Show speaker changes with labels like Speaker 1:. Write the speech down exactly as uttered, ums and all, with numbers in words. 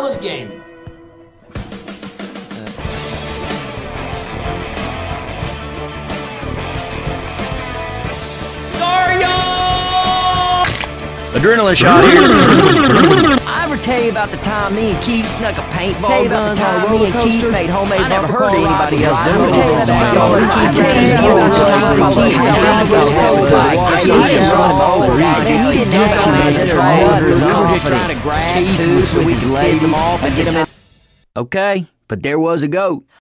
Speaker 1: Ellis game. Sorry, y'all!
Speaker 2: Adrenaline shot here.
Speaker 3: I ever tell you about the time me and Keith snuck a paintball guns on a roller coaster? Me and Keith made homemade I never heard of anybody else doing it. I tell you about the time me and Keith skipped on the time and Keith had a He didn't have guys in their mud. We were just trying to grab two so we could lace them off and get them in. Okay, but there was a goat.